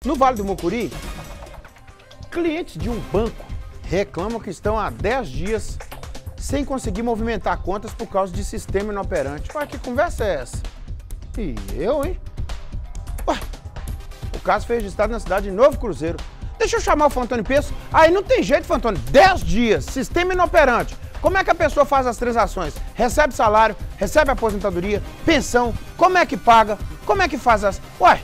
No Vale do Mucuri, clientes de um banco reclamam que estão há 10 dias sem conseguir movimentar contas por causa de sistema inoperante. Ué, que conversa é essa? E eu, hein? Ué, o caso foi registrado na cidade de Novo Cruzeiro. Deixa eu chamar o Fantônio Peço. Aí não tem jeito, Fantônio. 10 dias, sistema inoperante. Como é que a pessoa faz as transações? Recebe salário, recebe aposentadoria, pensão, como é que paga, como é que faz as... Ué!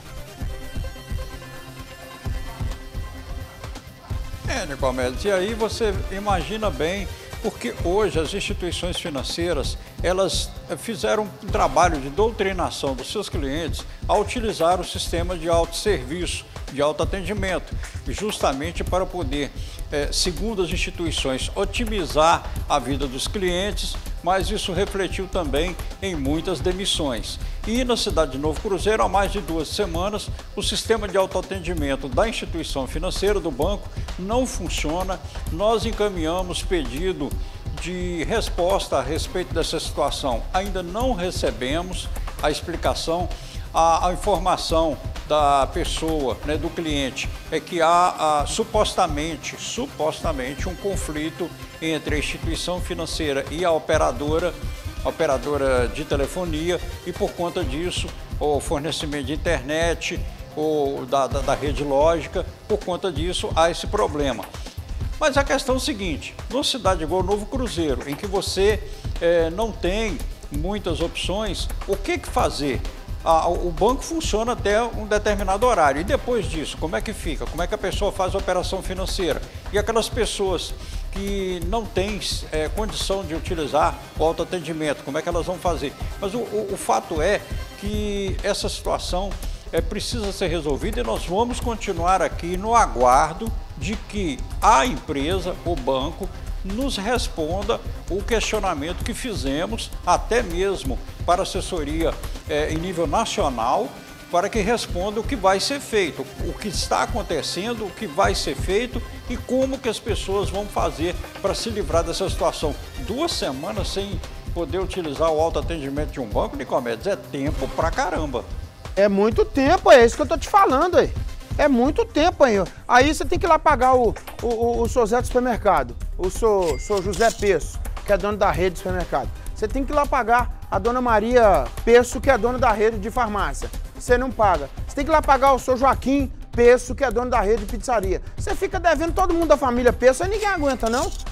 Nicomedes, e aí você imagina bem, porque hoje as instituições financeiras, elas fizeram um trabalho de doutrinação dos seus clientes a utilizar o sistema de autosserviço, de autoatendimento, justamente para poder, segundo as instituições, otimizar a vida dos clientes, mas isso refletiu também em muitas demissões. E na cidade de Novo Cruzeiro, há mais de 2 semanas, o sistema de autoatendimento da instituição financeira, do banco, não funciona. Nós encaminhamos pedido de resposta a respeito dessa situação. Ainda não recebemos a explicação. A informação da pessoa, né, do cliente, é que há supostamente um conflito entre a instituição financeira e a operadora de telefonia, e por conta disso, o fornecimento de internet ou da rede lógica, por conta disso há esse problema. Mas a questão é o seguinte: numa cidade igual Novo Cruzeiro, em que você não tem muitas opções, o que fazer? O banco funciona até um determinado horário, e depois disso, como é que fica? Como é que a pessoa faz a operação financeira? E aquelas pessoas que não têm condição de utilizar o autoatendimento, como é que elas vão fazer? Mas o fato é que essa situação precisa ser resolvida, e nós vamos continuar aqui no aguardo de que a empresa, o banco, nos responda o questionamento que fizemos, até mesmo para a assessoria em nível nacional, para que responda o que vai ser feito, o que está acontecendo, o que vai ser feito e como que as pessoas vão fazer para se livrar dessa situação. 2 semanas sem poder utilizar o autoatendimento de um banco, Nicomedes, é tempo pra caramba. É muito tempo, é isso que eu tô te falando aí. É muito tempo aí. Aí você tem que ir lá pagar o seu Zé do supermercado, o seu José Peço, que é dono da rede de supermercado. Você tem que ir lá pagar a dona Maria Peço, que é dona da rede de farmácia. Você não paga. Você tem que ir lá pagar o seu Joaquim Peço, que é dono da rede de pizzaria. Você fica devendo todo mundo da família Peço, aí ninguém aguenta, não.